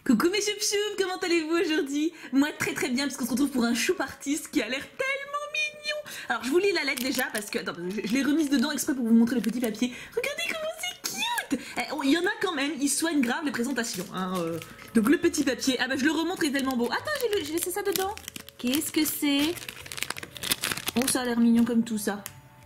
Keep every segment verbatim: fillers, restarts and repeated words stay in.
Coucou mes choupchoups, comment allez-vous aujourd'hui? Moi très très bien parce qu'on se retrouve pour un choup artiste qui a l'air tellement mignon. Alors je vous lis la lettre déjà parce que, attends, je, je l'ai remise dedans exprès pour vous montrer le petit papier. Regardez comment c'est cute. Eh, oh, il y en a quand même, ils soignent grave les présentations. Hein, euh. Donc le petit papier, ah bah je le remontre, il est tellement beau. Attends, j'ai laissé ça dedans. Qu'est-ce que c'est? Oh ça a l'air mignon comme tout ça.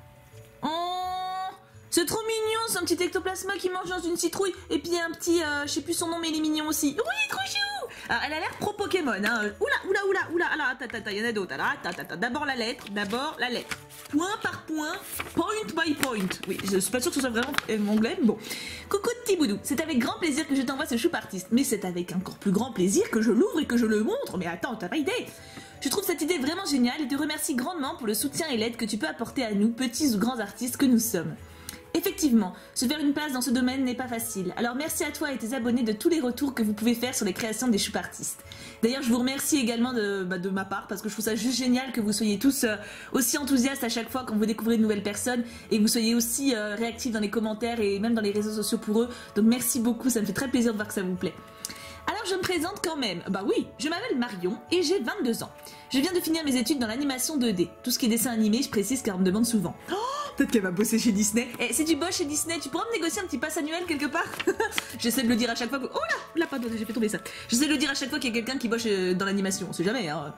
Oh, c'est trop mignon, c'est un petit ectoplasma qui mange dans une citrouille. Et puis il y a un petit, euh, je sais plus son nom mais il est mignon aussi. Oui, trop chou. Alors elle a l'air pro Pokémon, hein. Oula, oula, oula, oula, alors attends, attends, il y en a d'autres. Alors attends, attends, d'abord la lettre, d'abord la lettre. Point par point, point by point. Oui, je suis pas sûre que ce soit vraiment euh, anglais, mais bon. Coucou petit boudou, c'est avec grand plaisir que je t'envoie ce choup artiste. Mais c'est avec encore plus grand plaisir que je l'ouvre et que je le montre. Mais attends, t'as pas idée. Je trouve cette idée vraiment géniale et te remercie grandement pour le soutien et l'aide que tu peux apporter à nous, petits ou grands artistes que nous sommes. Effectivement, se faire une place dans ce domaine n'est pas facile. Alors merci à toi et tes abonnés de tous les retours que vous pouvez faire sur les créations des choup artistes. D'ailleurs, je vous remercie également de, bah, de ma part parce que je trouve ça juste génial que vous soyez tous euh, aussi enthousiastes à chaque fois quand vous découvrez de nouvelles personnes et que vous soyez aussi euh, réactifs dans les commentaires et même dans les réseaux sociaux pour eux. Donc merci beaucoup, ça me fait très plaisir de voir que ça vous plaît. Alors je me présente quand même. Bah oui, je m'appelle Marion et j'ai vingt-deux ans. Je viens de finir mes études dans l'animation deux D. Tout ce qui est dessin animé, je précise car on me demande souvent. Oh, peut-être qu'elle va bosser chez Disney. Eh, si tu bosses chez Disney, tu pourras me négocier un petit pass annuel quelque part? J'essaie de le dire à chaque fois que... Oh là, là, pardon, j'ai fait tomber ça. J'essaie de le dire à chaque fois qu'il y a quelqu'un qui bosse dans l'animation, on sait jamais, hein.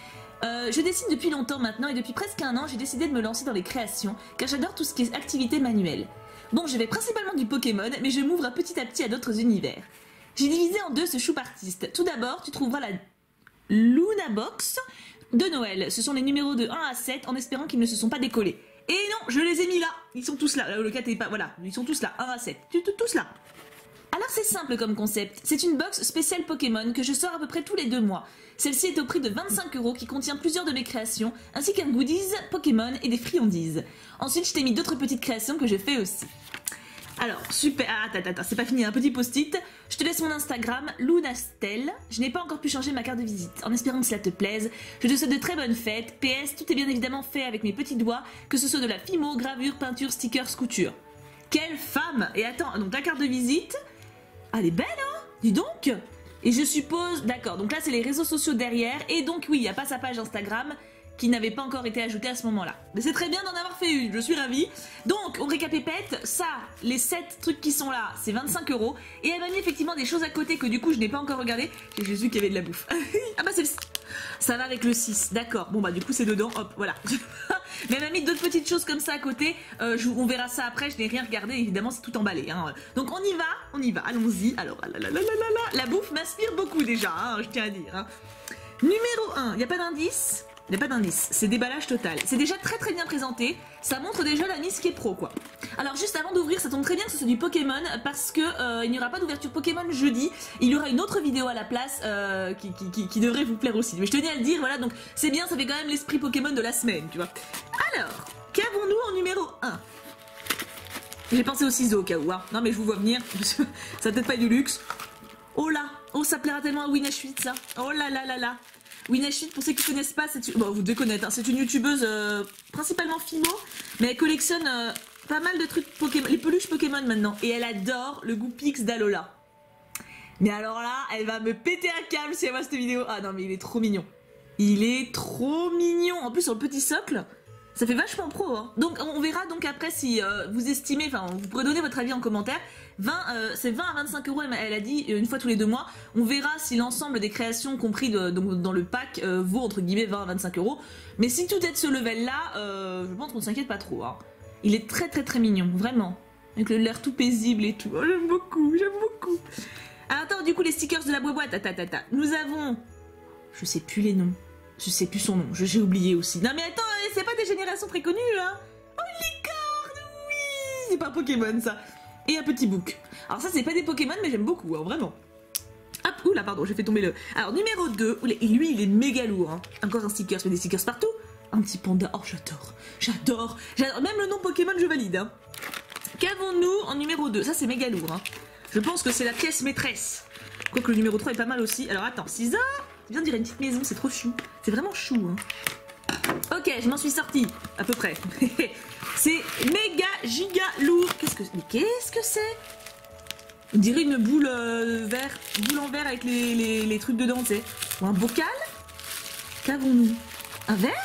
Euh, je dessine depuis longtemps maintenant et depuis presque un an, j'ai décidé de me lancer dans les créations car j'adore tout ce qui est activité manuelle. Bon, je vais principalement du Pokémon, mais je m'ouvre petit à petit à d'autres univers. J'ai divisé en deux ce choup artiste. Tout d'abord, tu trouveras la Luna Box de Noël. Ce sont les numéros de un à sept en espérant qu'ils ne se sont pas décollés. Et non, je les ai mis là. Ils sont tous là. Le quatre est pas... Voilà, ils sont tous là. un à sept. Tous là. Alors c'est simple comme concept. C'est une box spéciale Pokémon que je sors à peu près tous les deux mois. Celle-ci est au prix de vingt-cinq euros qui contient plusieurs de mes créations, ainsi qu'un goodies Pokémon et des friandises. Ensuite, je t'ai mis d'autres petites créations que je fais aussi. Alors, super, ah, attends, attends, c'est pas fini, un petit post-it. Je te laisse mon Instagram, Lunastel. Je n'ai pas encore pu changer ma carte de visite, en espérant que cela te plaise. Je te souhaite de très bonnes fêtes. P S, tout est bien évidemment fait avec mes petits doigts, que ce soit de la fimo, gravure, peinture, stickers, couture. Quelle femme! Et attends, donc ta carte de visite, elle est belle, hein? Dis donc! Et je suppose, d'accord, donc là c'est les réseaux sociaux derrière, et donc oui, il n'y a pas sa page Instagram, qui n'avait pas encore été ajouté à ce moment-là. Mais c'est très bien d'en avoir fait une, je suis ravie. Donc, on récapépète, ça, les sept trucs qui sont là, c'est vingt-cinq euros. Et elle m'a mis effectivement des choses à côté que du coup je n'ai pas encore regardé. J'ai juste vu qu'il y avait de la bouffe. Ah bah c'est le... Ça va avec le six, d'accord. Bon bah du coup c'est dedans, hop, voilà. Mais elle m'a mis d'autres petites choses comme ça à côté. Euh, je, on verra ça après, je n'ai rien regardé, évidemment c'est tout emballé. Hein. Donc on y va, on y va, allons-y. Alors, là, là, là, là, là, la bouffe m'inspire beaucoup déjà, hein, je tiens à dire. Hein. Numéro un, il n'y a pas d'indice? Il n'y a pas d'indice, c'est déballage total. C'est déjà très très bien présenté, ça montre déjà la Miss qui est pro quoi. Alors juste avant d'ouvrir, ça tombe très bien que ce soit du Pokémon parce que euh, il n'y aura pas d'ouverture Pokémon jeudi. Il y aura une autre vidéo à la place euh, qui, qui, qui, qui devrait vous plaire aussi. Mais je tenais à le dire, voilà, donc c'est bien, ça fait quand même l'esprit Pokémon de la semaine, tu vois. Alors, qu'avons-nous en numéro un? J'ai pensé aux ciseaux au cas où, hein. Non mais je vous vois venir, ça va peut-être pas être du luxe. Oh là, oh ça plaira tellement à Wina Schmidt ça. Oh là là là là. Wina Schmidt, pour ceux qui ne connaissent pas, c'est bon, vous devez connaître, hein, c'est une youtubeuse euh, principalement fimo, mais elle collectionne euh, pas mal de trucs Pokémon, les peluches Pokémon maintenant, et elle adore le Goupix d'Alola. Mais alors là, elle va me péter un câble si elle voit cette vidéo. Ah non mais il est trop mignon. Il est trop mignon. En plus sur le petit socle, ça fait vachement pro. Hein. Donc on verra donc après si euh, vous estimez, enfin vous pourrez donner votre avis en commentaire. vingt, euh, c'est vingt à vingt-cinq euros, elle a dit, une fois tous les deux mois. On verra si l'ensemble des créations compris de, donc, dans le pack euh, vaut entre guillemets vingt à vingt-cinq euros. Mais si tout est de ce level là, euh, je pense qu'on ne s'inquiète pas trop. Hein. Il est très très très mignon, vraiment. Avec l'air tout paisible et tout. Oh, j'aime beaucoup, j'aime beaucoup. Alors attends, du coup les stickers de la boîte, attends, attends, attends. Nous avons, je sais plus les noms. Je sais plus son nom, j'ai oublié aussi. Non mais attends, c'est pas des générations très connues hein. Oh licorne, oui. C'est pas Pokémon ça. Et un petit book. Alors ça c'est pas des Pokémon mais j'aime beaucoup, hein, vraiment. Hop, oula pardon, j'ai fait tomber le... Alors numéro deux, et lui il est méga lourd. Hein. Encore un sticker, je fais des stickers partout. Un petit panda, oh j'adore, j'adore. Même le nom Pokémon je valide. Hein. Qu'avons-nous en numéro deux? Ça c'est méga lourd. Hein. Je pense que c'est la pièce maîtresse. Quoique le numéro trois est pas mal aussi. Alors attends, ciseaux. Je viens de dire une petite maison, c'est trop chou. C'est vraiment chou. Hein. Ok, je m'en suis sortie, à peu près. C'est méga giga lourd. Qu'est-ce que... Mais qu'est-ce que c'est? On dirait une boule euh, vert, boule en verre avec les, les, les trucs dedans, tu sais. Ou un bocal. Qu'avons-nous? Un verre?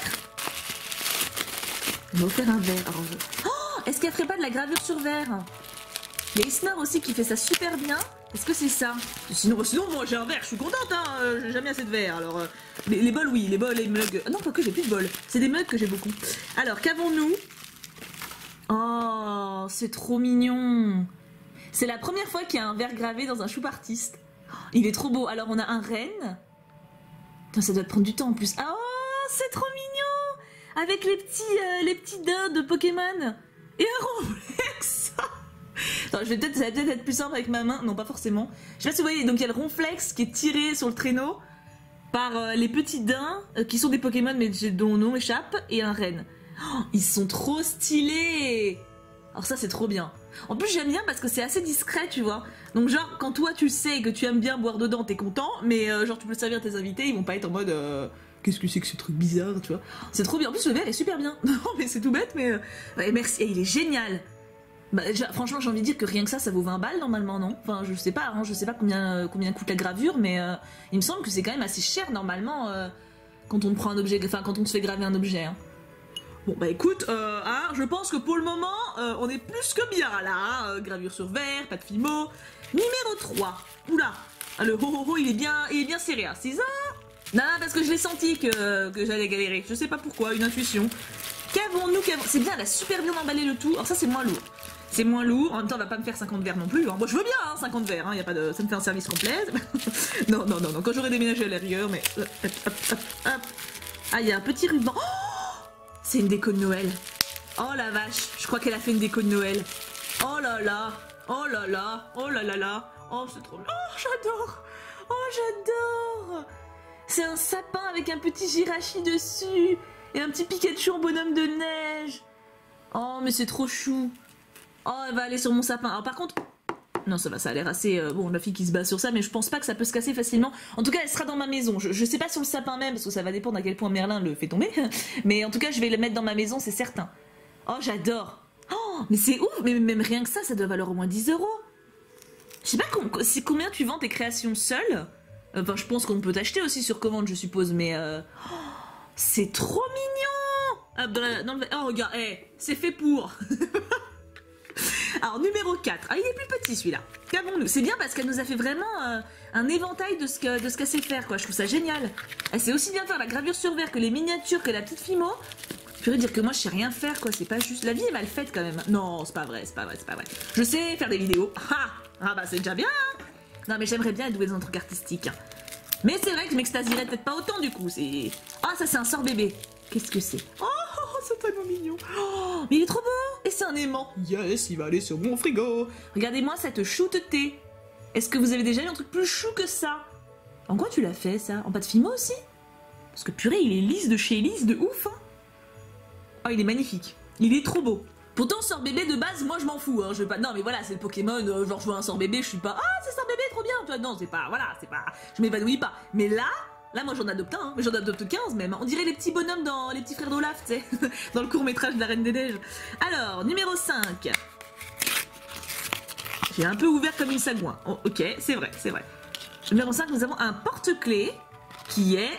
On va faire un verre. Alors, je... Oh, est-ce qu'elle ferait pas de la gravure sur verre? Il y a Isnor aussi qui fait ça super bien. Est-ce que c'est ça? Sinon, sinon moi j'ai un verre, je suis contente, hein. euh, J'ai jamais assez de verre. Alors, euh, les, les bols, oui, les bols, les mugs. Non, pas que j'ai plus de bols. C'est des mugs que j'ai beaucoup. Alors, qu'avons-nous? Oh, c'est trop mignon. C'est la première fois qu'il y a un verre gravé dans un choup artiste. Oh, il est trop beau. Alors, on a un renne. Putain, ça doit prendre du temps en plus. Oh, c'est trop mignon. Avec les petits, euh, les petits daims de Pokémon. Et un ronflex. Attends, je vais peut-être, ça va peut-être être plus simple avec ma main. Non, pas forcément. Je sais pas si vous voyez. Donc, il y a le ronflex qui est tiré sur le traîneau par euh, les petits daims euh, qui sont des Pokémon mais dont le nom échappe. Et un renne. Oh, ils sont trop stylés. Alors ça, c'est trop bien. En plus, j'aime bien parce que c'est assez discret, tu vois. Donc genre, quand toi, tu sais que tu aimes bien boire dedans, t'es content. Mais euh, genre, tu peux le servir à tes invités, ils vont pas être en mode... Euh, Qu'est-ce que c'est que ce truc bizarre, tu vois. C'est trop bien. En plus, le verre est super bien. Non, mais c'est tout bête, mais... Euh, ouais, merci. Et il est génial. Bah, déjà, franchement, j'ai envie de dire que rien que ça, ça vaut vingt balles, normalement, non? Enfin, je sais pas, hein, je sais pas combien, euh, combien coûte la gravure, mais euh, il me semble que c'est quand même assez cher, normalement, euh, quand on prend un objet... Enfin, quand on se fait graver un objet, hein. Bon bah écoute, euh, hein, je pense que pour le moment, euh, on est plus que bien là, hein, euh, gravure sur verre, pas de fimo. Numéro trois, oula, ah, le ho ho ho il est bien, il est bien serré, hein, c'est ça? Non, parce que je l'ai senti que, que j'allais galérer, je sais pas pourquoi, une intuition. Qu'avons-nous, qu'avons... C'est bien, elle a super bien emballé le tout, alors ça c'est moins lourd. C'est moins lourd, en même temps on va pas me faire cinquante verres non plus, hein. Moi je veux bien hein, cinquante verres, hein, y a pas de... ça me fait un service complet. non, non, non, non, quand j'aurai déménagé à l'arrière, mais... Hop, hop, hop, hop. Ah, il y a un petit ruban. Oh, c'est une déco de Noël. Oh la vache, je crois qu'elle a fait une déco de Noël. Oh là là, oh là là, oh là là là. Oh, c'est trop... Oh, j'adore. Oh, j'adore. C'est un sapin avec un petit Jirachi dessus. Et un petit Pikachu en bonhomme de neige. Oh, mais c'est trop chou. Oh, elle va aller sur mon sapin. Alors par contre... Non, ça va, ça a l'air assez... Euh, bon, la fille qui se bat sur ça, mais je pense pas que ça peut se casser facilement. En tout cas, elle sera dans ma maison. Je, je sais pas sur le sapin même, parce que ça va dépendre à quel point Merlin le fait tomber. Mais en tout cas, je vais le mettre dans ma maison, c'est certain. Oh, j'adore. Oh, mais c'est ouf. Mais même rien que ça, ça doit valoir au moins dix euros. Je sais pas com combien tu vends tes créations seules. Enfin, je pense qu'on peut t'acheter aussi sur commande, je suppose, mais... Euh... Oh, c'est trop mignon. Ah, dans la, dans le... Oh, regarde, hey, c'est fait pour... Alors, numéro quatre. Ah, il est plus petit, celui-là. Qu'avons-nous? C'est bien parce qu'elle nous a fait vraiment euh, un éventail de ce que, de ce qu'elle sait faire, quoi. Je trouve ça génial. Elle sait aussi bien faire la gravure sur verre que les miniatures, que la petite Fimo. Je pourrais dire que moi, je sais rien faire, quoi. C'est pas juste... La vie est mal faite, quand même. Non, c'est pas vrai, c'est pas vrai, c'est pas vrai. Je sais faire des vidéos. Ah, ah bah, c'est déjà bien, hein. Non, mais j'aimerais bien être douée dans un truc artistique. Mais c'est vrai que je m'extasierais peut-être pas autant, du coup. C'est... Ah, ça, c'est un sort bébé. Qu'est-ce que c'est? Oh, c'est tellement mignon. Oh, mais il est trop beau. Et c'est un aimant. Yes, il va aller sur mon frigo. Regardez-moi cette chouteté. Est-ce que vous avez déjà eu un truc plus chou que ça? En quoi tu l'as fait, ça? En pâte Fimo aussi? Parce que purée, il est lisse de chez lisse de ouf, hein. Oh, il est magnifique. Il est trop beau. Pourtant, sort bébé de base, moi je m'en fous, hein. Je veux pas... Non, mais voilà, c'est le Pokémon, euh, genre je vois un sort bébé, je suis pas... Ah, c'est sort bébé, trop bien. Toi, non, c'est pas... Voilà, c'est pas... Je m'évanouis pas. Mais là... Là, moi, j'en adopte un, hein, mais j'en adopte quinze même. On dirait les petits bonhommes dans Les Petits Frères d'Olaf, tu sais, dans le court-métrage de La Reine des Neiges. Alors, numéro cinq. J'ai un peu ouvert comme une sagouin. Oh, ok, c'est vrai, c'est vrai. Numéro cinq, nous avons un porte-clés qui est...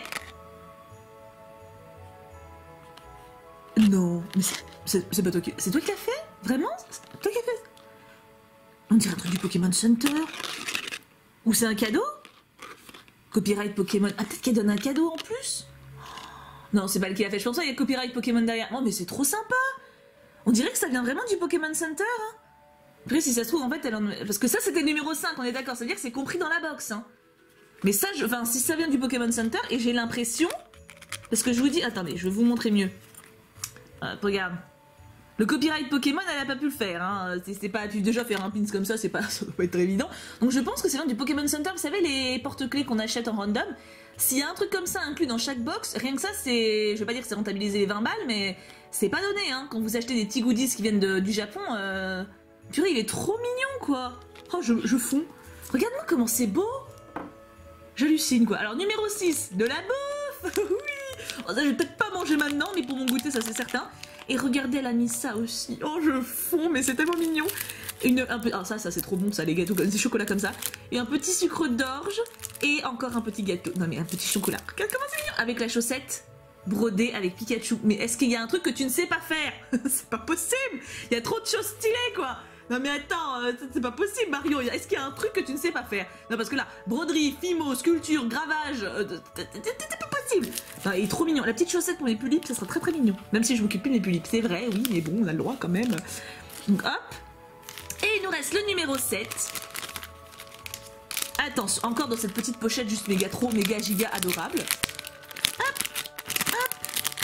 Non, mais c'est pas toi qui... C'est toi qui l'as fait? Vraiment? C'est toi qui l'as fait? On dirait un truc du Pokémon Center. Ou c'est un cadeau? Copyright Pokémon. Ah, peut-être qu'elle donne un cadeau en plus? Non, c'est pas elle qui l'a fait. Je pense qu'il y a copyright Pokémon derrière. Oh, mais c'est trop sympa. On dirait que ça vient vraiment du Pokémon Center. Hein. Après, si ça se trouve, en fait, elle en... Parce que ça, c'était numéro cinq, on est d'accord. C'est-à-dire que c'est compris dans la box. Hein. Mais ça, je... enfin, si ça vient du Pokémon Center, et j'ai l'impression... Parce que je vous dis... Attendez, je vais vous montrer mieux. Euh, regarde. Le copyright Pokémon, elle a pas pu le faire. Hein. C'est pas pu déjà faire un pins comme ça, c'est pas, ça doit pas être très évident. Donc je pense que c'est l'un du Pokémon Center. Vous savez, les porte-clés qu'on achète en random. S'il y a un truc comme ça inclus dans chaque box, rien que ça, c'est... Je vais pas dire que c'est rentabiliser les vingt balles, mais c'est pas donné. Hein. Quand vous achetez des petits goodies qui viennent de, du Japon, euh... purée, il est trop mignon, quoi. Oh, je, je fonds. Regarde-moi comment c'est beau. J'hallucine, quoi. Alors, numéro six, de la bouffe. Oui. Oh, ça, je vais peut-être pas manger maintenant, mais pour mon goûter, ça, c'est certain. Et regardez, elle a mis ça aussi. Oh, je fonds, mais c'est tellement mignon. Une, un peu, ah ça, ça c'est trop bon, ça, les gâteaux, des chocolats comme ça. Et un petit sucre d'orge. Et encore un petit gâteau. Non mais un petit chocolat. Regarde comment c'est mignon. Avec la chaussette brodée avec Pikachu. Mais est-ce qu'il y a un truc que tu ne sais pas faire? C'est pas possible. Il y a trop de choses stylées, quoi. Non mais attends, euh, c'est pas possible, Mario. Est-ce qu'il y a un truc que tu ne sais pas faire? Non parce que là, broderie, fimo, sculpture, gravage, euh, c'est pas possible. Non, il est trop mignon. La petite chaussette pour les pulipes, ça sera très très mignon. Même si je m'occupe plus des pulipes, c'est vrai, oui, mais bon, on a le droit quand même. Donc hop. Et il nous reste le numéro sept. Attention, encore dans cette petite pochette juste méga trop, méga giga adorable. Hop, hop.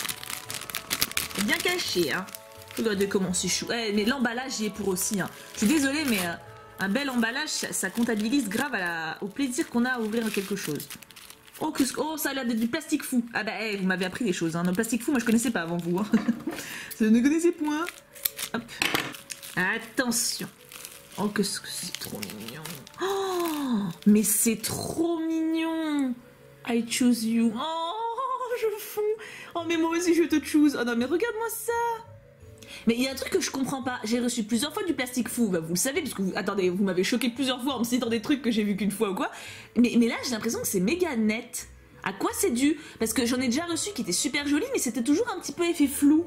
Bien caché, hein. Regardez comment c'est chou. Eh, mais l'emballage y est pour aussi, hein. Je suis désolée, mais euh, un bel emballage, ça, ça comptabilise grave à la, au plaisir qu'on a à ouvrir quelque chose. Oh, que, oh ça a l'air d'être du plastique fou. Ah bah, hey, vous m'avez appris des choses, hein. Le plastique fou, moi je connaissais pas avant vous, hein. Je ne connaissais point. Hop. Attention. Oh, que c'est trop mignon. Oh, mais c'est trop mignon. I choose you. Oh, je fonds. Oh, mais moi aussi je te choose. Oh non, mais regarde-moi ça. Mais il y a un truc que je comprends pas. J'ai reçu plusieurs fois du plastique fou. Bah, vous le savez, parce que vous, attendez, vous m'avez choqué plusieurs fois en me citant des trucs que j'ai vu qu'une fois ou quoi. Mais, mais là, j'ai l'impression que c'est méga net. À quoi c'est dû? Parce que j'en ai déjà reçu qui étaient super jolis, mais c'était toujours un petit peu effet flou.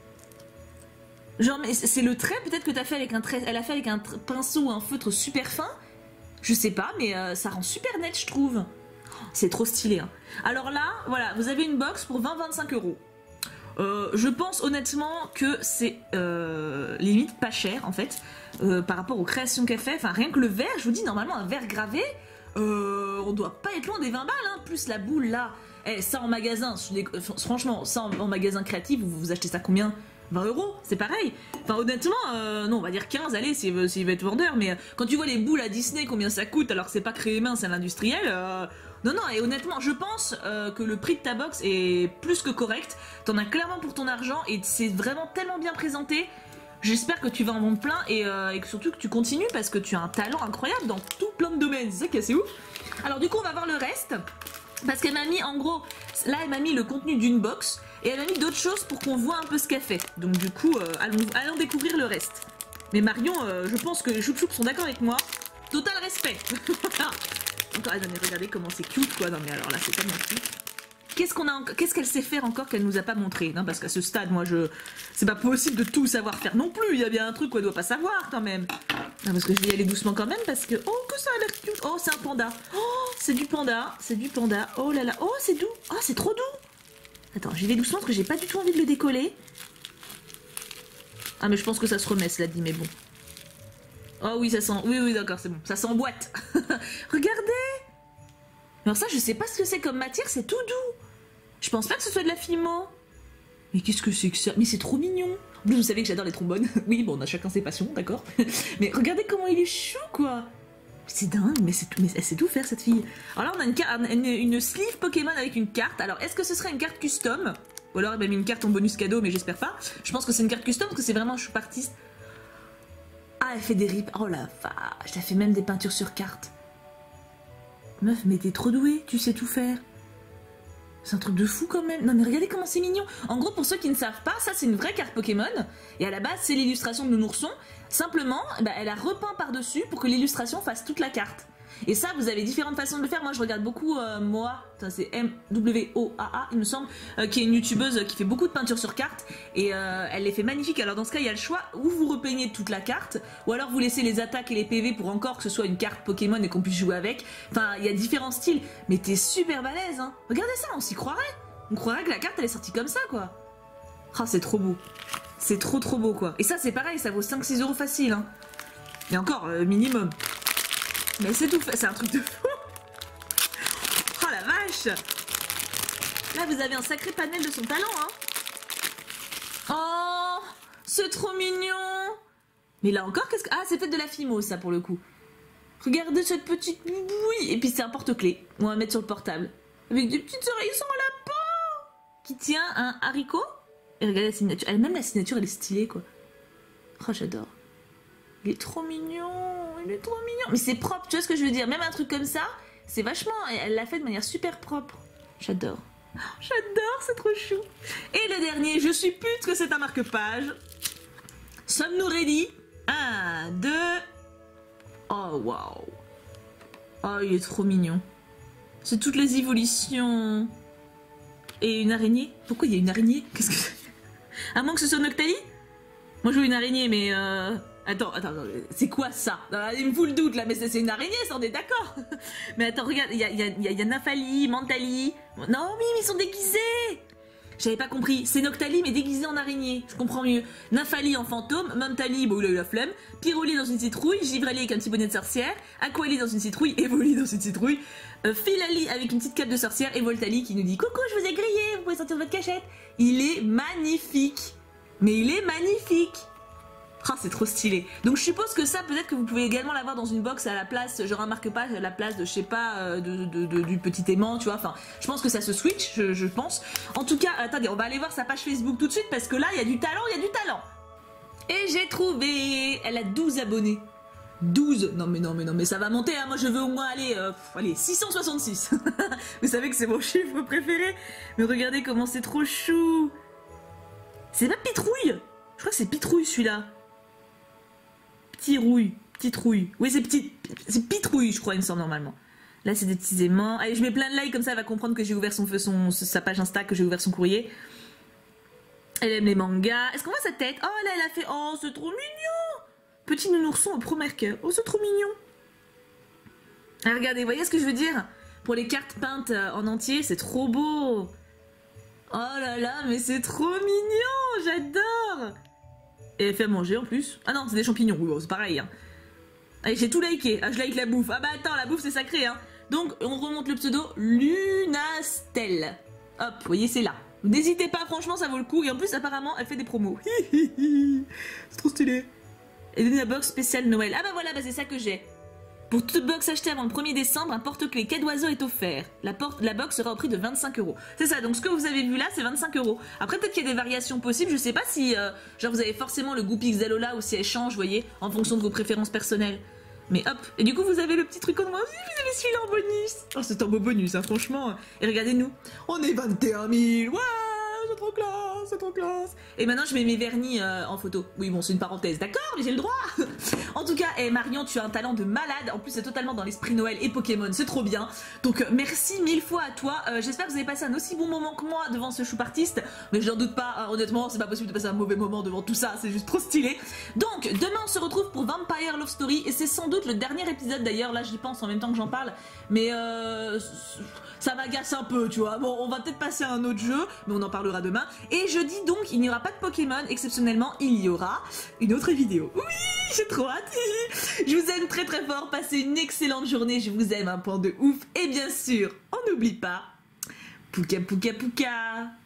Genre, mais c'est le trait peut-être que t'as fait avec un trait, elle a fait avec un pinceau ou un feutre super fin. Je sais pas, mais euh, ça rend super net, je trouve. Oh, c'est trop stylé, hein. Alors là, voilà, vous avez une box pour vingt à vingt-cinq euros. Euh, je pense honnêtement que c'est euh, limite pas cher en fait euh, par rapport aux créations qu'elle fait. Enfin, rien que le verre, je vous dis, normalement un verre gravé, euh, on doit pas être loin des vingt balles, hein. Plus la boule là, eh, ça en magasin, franchement, ça en, en magasin créatif, vous, vous achetez ça combien? vingt euros, c'est pareil. Enfin, honnêtement, euh, non, on va dire quinze, allez, s'il veut, s'il veut être vendeur, mais quand tu vois les boules à Disney, combien ça coûte, alors que c'est pas créé main, c'est l'industriel. Euh... Non, non, et honnêtement, je pense euh, que le prix de ta box est plus que correct. T'en as clairement pour ton argent et c'est vraiment tellement bien présenté. J'espère que tu vas en vendre plein et, euh, et que surtout que tu continues parce que tu as un talent incroyable dans tout plein de domaines. C'est ça qui est assez ouf. Alors, du coup, on va voir le reste. Parce qu'elle m'a mis, en gros, là, elle m'a mis le contenu d'une box et elle m'a mis d'autres choses pour qu'on voit un peu ce qu'elle fait. Donc, du coup, euh, allons, allons découvrir le reste. Mais Marion, euh, je pense que les choup-choups sont d'accord avec moi. Total respect. Encore, ah, non, mais regardez comment c'est cute, quoi. Non, mais alors là, c'est tellement cute. Qu'est-ce qu'on a, qu'est-ce qu'elle sait faire encore qu'elle nous a pas montré? Non, parce qu'à ce stade, moi, je, c'est pas possible de tout savoir faire non plus. Il y a bien un truc qu'on doit pas savoir quand même. Non, parce que je vais y aller doucement quand même parce que oh que ça a l'air cute. Oh, c'est un panda. Oh, c'est du panda, c'est du panda. Oh là là. Oh, c'est doux. Oh, c'est trop doux. Attends, j'y vais doucement parce que j'ai pas du tout envie de le décoller. Ah, mais je pense que ça se remet, cela dit, mais bon. Oh oui, ça sent. Oui, oui, d'accord, c'est bon. Ça s'emboîte. Regardez. Alors ça, je sais pas ce que c'est comme matière, c'est tout doux. Je pense pas que ce soit de la fimo. Mais qu'est-ce que c'est que ça? Mais c'est trop mignon. En plus, vous savez que j'adore les trombones. Oui, bon, on a chacun ses passions, d'accord. Mais regardez comment il est chou, quoi. C'est dingue, mais, c'est tout, mais elle sait tout faire, cette fille. Alors là, on a une, une, une sleeve Pokémon avec une carte. Alors, est-ce que ce serait une carte custom? Ou alors, elle m'a mis une carte en bonus cadeau, mais j'espère pas. Je pense que c'est une carte custom, parce que c'est vraiment un choup artiste. Ah, elle fait des rips. Oh la vache, elle fait même des peintures sur carte. Meuf, mais t'es trop douée, tu sais tout faire. C'est un truc de fou quand même. Non mais regardez comment c'est mignon. En gros, pour ceux qui ne savent pas, ça c'est une vraie carte Pokémon. Et à la base, c'est l'illustration de Nounourson. Simplement, bah, elle a repeint par-dessus pour que l'illustration fasse toute la carte. Et ça, vous avez différentes façons de le faire. Moi, je regarde beaucoup euh, Moa, c'est M W O A A, il me semble, euh, qui est une youtubeuse qui fait beaucoup de peinture sur carte. Et euh, elle les fait magnifiques. Alors dans ce cas, il y a le choix, ou vous repeignez toute la carte, ou alors vous laissez les attaques et les P V pour encore que ce soit une carte Pokémon et qu'on puisse jouer avec. Enfin, il y a différents styles. Mais t'es super balèze, hein. Regardez ça, on s'y croirait. On croirait que la carte, elle est sortie comme ça, quoi. Ah, oh, c'est trop beau. C'est trop trop beau, quoi. Et ça, c'est pareil, ça vaut cinq six euros facile, hein. Et encore, euh, minimum. Mais c'est tout fait, c'est un truc de fou. Oh la vache. Là, vous avez un sacré panel de son talent, hein. Oh, c'est trop mignon. Mais là encore, qu'est-ce que... Ah, c'est peut-être de la fimo, ça, pour le coup. Regardez cette petite boubouille. Et puis, c'est un porte-clés. On va mettre sur le portable. Avec des petites oreilles sans lapin. Qui tient un haricot. Et regardez la signature. Elle, même la signature, elle est stylée, quoi. Oh, j'adore. Il est trop mignon. Il est trop mignon. Mais c'est propre, tu vois ce que je veux dire? Même un truc comme ça, c'est vachement... Elle l'a fait de manière super propre. J'adore. Oh, j'adore, c'est trop chou. Et le dernier, je suis pute que c'est un marque-page. Sommes-nous ready? Un, deux... Oh, waouh. Oh, il est trop mignon. C'est toutes les évolutions. Et une araignée? Pourquoi il y a une araignée? Qu'est-ce que c'est? À moins que ce soit Noctali? Moi je veux une araignée, mais euh... Attends, attends, attends, c'est quoi ça? Il me fout le doute là, mais c'est une araignée, ça on est d'accord. Mais attends, regarde, il y a, y, a, y, a, y a Nafali, Mantali... Non, mais ils sont déguisés. J'avais pas compris, c'est Noctali mais déguisé en araignée, je comprends mieux. Nafali en fantôme, Mantali, bon il a eu la flemme, Pyroli dans une citrouille, Givrali avec un petit bonnet de sorcière, Aquali dans une citrouille, Evoli dans une citrouille, euh, Philali avec une petite cape de sorcière et Voltali qui nous dit « Coucou, je vous ai grillé, vous pouvez sortir de votre cachette ». Il est magnifique, mais il est magnifique. Ah, c'est trop stylé. Donc je suppose que ça, peut-être que vous pouvez également l'avoir dans une box à la place, je remarque pas, à la place de, je sais pas, de, de, de, du petit aimant, tu vois. Enfin, je pense que ça se switch, je, je pense. En tout cas, attendez, on va aller voir sa page Facebook tout de suite parce que là, il y a du talent, il y a du talent. Et j'ai trouvé, elle a douze abonnés. douze, non mais non mais non mais ça va monter, hein. Moi je veux au moins aller, euh, allez, six cent soixante-six. Vous savez que c'est mon chiffre préféré. Mais regardez comment c'est trop chou. C'est pas Pitrouille. Je crois que c'est Pitrouille celui-là. Petit rouille, petite rouille. Oui, c'est petit, c'est pitrouille, je crois, il me semble normalement. Là, c'est des petits aimants. Allez, je mets plein de likes comme ça, elle va comprendre que j'ai ouvert son, son, sa page Insta, que j'ai ouvert son courrier. Elle aime les mangas. Est-ce qu'on voit sa tête? Oh, là, elle a fait. Oh, c'est trop mignon. Petit nounourson au premier cœur. Oh, c'est trop mignon. Ah, regardez, vous voyez ce que je veux dire? Pour les cartes peintes en entier, c'est trop beau. Oh là là, mais c'est trop mignon. J'adore. Et elle fait à manger en plus. Ah non, c'est des champignons, oui, bon, c'est pareil. Hein. Allez, j'ai tout liké. Ah, je like la bouffe. Ah bah attends, la bouffe c'est sacré. Hein. Donc, on remonte le pseudo Lunastel. Hop, vous voyez, c'est là. N'hésitez pas, franchement, ça vaut le coup. Et en plus, apparemment, elle fait des promos. C'est trop stylé. Et donne la box spéciale Noël. Ah bah voilà, bah c'est ça que j'ai. Pour toute box achetée avant le premier décembre, un porte-clés quai d'oiseau est offert. La, porte, la box sera au prix de vingt-cinq euros. C'est ça, donc ce que vous avez vu là, c'est vingt-cinq euros. Après, peut-être qu'il y a des variations possibles. Je sais pas si, euh, genre, vous avez forcément le goût Pixelola ou si elle change, vous voyez, en fonction de vos préférences personnelles. Mais hop, et du coup, vous avez le petit truc en moi aussi, vous avez celui-là en bonus. Oh, c'est un beau bonus, hein, franchement. Et regardez-nous, on est vingt et un mille. Ouais, c'est trop classe, c'est trop classe. Et maintenant, je mets mes vernis euh, en photo. Oui, bon, c'est une parenthèse, d'accord, mais j'ai le droit. En tout cas, eh, Marion, tu as un talent de malade. En plus, c'est totalement dans l'esprit Noël et Pokémon, c'est trop bien. Donc, euh, merci mille fois à toi. Euh, J'espère que vous avez passé un aussi bon moment que moi devant ce choup artiste. Mais je n'en doute pas, hein, honnêtement, c'est pas possible de passer un mauvais moment devant tout ça. C'est juste trop stylé. Donc, demain, on se retrouve pour Vampire Love Story. Et c'est sans doute le dernier épisode d'ailleurs. Là, j'y pense en même temps que j'en parle. Mais euh, ça m'agace un peu, tu vois. Bon, on va peut-être passer à un autre jeu, mais on en parlera demain. Et jeudi, donc, il n'y aura pas de Pokémon. Exceptionnellement, il y aura une autre vidéo. Oui, j'ai trop hâte. Je vous aime très très fort. Passez une excellente journée. Je vous aime un point de ouf. Et bien sûr, on n'oublie pas, Pouka Pouka Pouka.